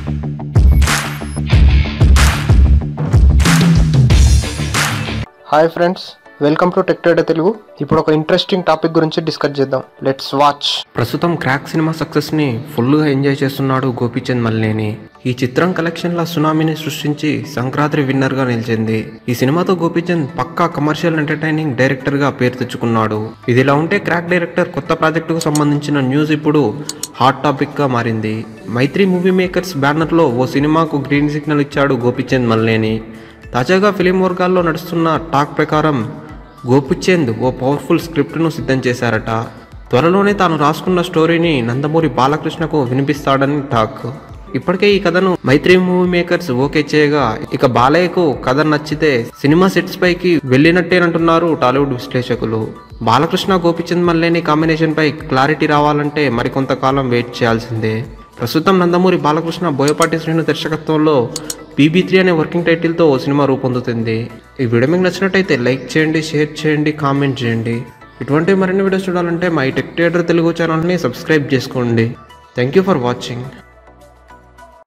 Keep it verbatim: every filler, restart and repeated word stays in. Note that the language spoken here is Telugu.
Hi friends, welcome to tech trader Telugu. ఇప్పుడు ఒక ఇంట్రెస్టింగ్ టాపిక్ గురించి డిస్కస్ చేద్దాం. Let's watch. ప్రస్తుతం క్రాక్ సినిమా సక్సెస్ ని ఫుల్ గా ఎంజాయ్ చేస్తున్నాడు గోపిచంద్ మలినేని. ఈ చిత్రం కలెక్షన్ల సునామీని సృష్టించి సంక్రాంతి విన్నర్ గా నిలిచింది. ఈ సినిమాతో గోపిచంద్ పక్కా కమర్షియల్ ఎంటర్టైనింగ్ డైరెక్టర్ గా పేరు తెచ్చుకున్నాడు. ఇదిలా ఉంటే క్రాక్ డైరెక్టర్ కొత్త ప్రాజెక్టుకు సంబంధించిన న్యూస్ ఇప్పుడు హాట్ టాపిక్ గా మారింది. మైత్రి మూవీ మేకర్స్ బ్యానర్ లో ఓ సినిమాకు గ్రీన్ సిగ్నల్ ఇచ్చాడు గోపిచంద్ మలినేని. తాజాగా ఫిలిం వర్గాల్లో నడుస్తున్న టాక్ ప్రకారం గోపిచంద్ ఓ పవర్ఫుల్ స్క్రిప్ట్ను సిద్ధం చేశారట. త్వరలోనే తాను రాసుకున్న స్టోరీని నందమూరి బాలకృష్ణకు వినిపిస్తాడని టాక్. ఇప్పటికే ఈ కథను మైత్రి మూవీ మేకర్స్ ఓకే చేయగా, ఇక బాలయ్యకు కథ నచ్చితే సినిమా సెట్స్ పైకి వెళ్ళినట్టేనంటున్నారు టాలీవుడ్ విశ్లేషకులు. బాలకృష్ణ గోపిచంద్ మలినేని కాంబినేషన్ పై క్లారిటీ రావాలంటే మరికొంతకాలం వెయిట్ చేయాల్సిందే. ప్రస్తుతం నందమూరి బాలకృష్ణ బోయపాటి శ్రీను దర్శకత్వంలో బీబీ త్రీ అనే వర్కింగ్ టైటిల్తో ఓ సినిమా రూపొందుతుంది. ఈ వీడియో మీకు నచ్చినట్టయితే లైక్ చేయండి, షేర్ చేయండి, కామెంట్ చేయండి. ఇటువంటి మరిన్ని వీడియోస్ చూడాలంటే మా టెక్ ట్రేడర్ తెలుగు ఛానల్ని సబ్స్క్రైబ్ చేసుకోండి. Thank you for watching.